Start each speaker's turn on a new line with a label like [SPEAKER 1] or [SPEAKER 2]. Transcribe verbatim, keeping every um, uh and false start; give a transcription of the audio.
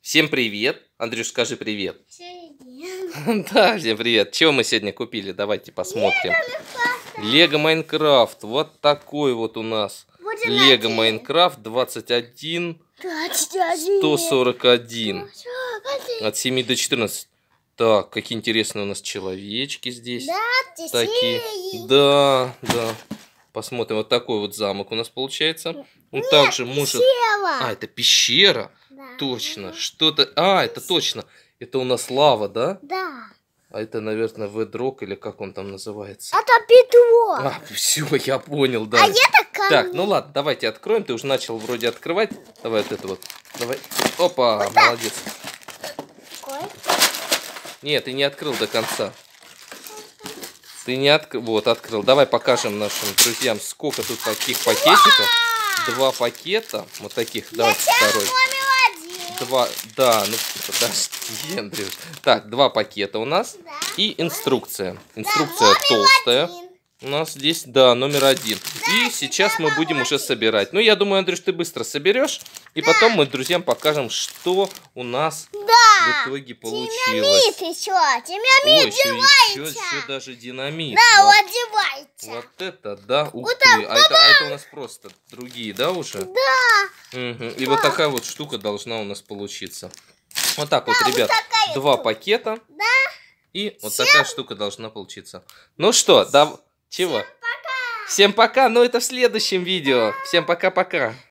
[SPEAKER 1] Всем привет. Андрюш, скажи привет.
[SPEAKER 2] Привет.
[SPEAKER 1] Да, всем привет. Чего мы сегодня купили? Давайте посмотрим. Лего Майнкрафт. Вот такой вот у нас. Лего Майнкрафт двадцать один сто сорок один. От семи до четырнадцати. Так, какие интересные у нас человечки здесь.
[SPEAKER 2] Да,
[SPEAKER 1] такие. Да, да. Посмотрим. Вот такой вот замок у нас получается. Он Нет, также может...
[SPEAKER 2] Пещера.
[SPEAKER 1] А, это пещера?
[SPEAKER 2] Да.
[SPEAKER 1] Точно. Что-то... А, это точно. Это у нас лава, да?
[SPEAKER 2] Да.
[SPEAKER 1] А это, наверное, ведрок или как он там называется?
[SPEAKER 2] Это бедро.
[SPEAKER 1] А, все, я понял, да.
[SPEAKER 2] А это камень.
[SPEAKER 1] Так, ну ладно, давайте откроем. Ты уже начал вроде открывать. Давай вот это вот. Давай. Опа,
[SPEAKER 2] вот
[SPEAKER 1] молодец.
[SPEAKER 2] Какой?
[SPEAKER 1] Нет, ты не открыл до конца. Ты не открыл. Вот, открыл. Давай покажем нашим друзьям, сколько тут таких пакетиков. Два пакета. Вот таких. Давайте второй. Два. Да, ну подожди, Андрюш. Так, два пакета у нас.
[SPEAKER 2] Да.
[SPEAKER 1] И инструкция. Инструкция да, толстая. Один. У нас здесь, да, номер один. Да, и сейчас мы будем уже собирать. Ну, я думаю, Андрюш, ты быстро соберешь. И да. потом мы друзьям покажем, что у нас да. в итоге получилось.
[SPEAKER 2] Динамит еще. Динамит.
[SPEAKER 1] Ой, еще, еще, еще даже динамит.
[SPEAKER 2] Да,
[SPEAKER 1] вот,
[SPEAKER 2] одевайте.
[SPEAKER 1] Вот это, да. Ух
[SPEAKER 2] вот
[SPEAKER 1] ты.
[SPEAKER 2] так,
[SPEAKER 1] а, это, а это у нас просто другие, да, уже?
[SPEAKER 2] Да.
[SPEAKER 1] Угу. И
[SPEAKER 2] да.
[SPEAKER 1] вот такая вот штука должна у нас получиться. Вот так да, вот, ребят.
[SPEAKER 2] Вот
[SPEAKER 1] два
[SPEAKER 2] штука.
[SPEAKER 1] пакета.
[SPEAKER 2] Да.
[SPEAKER 1] И вот
[SPEAKER 2] Всем...
[SPEAKER 1] такая штука должна получиться. Ну что, да... Чего?
[SPEAKER 2] Всем пока.
[SPEAKER 1] Всем пока, но это в следующем видео. Всем пока-пока.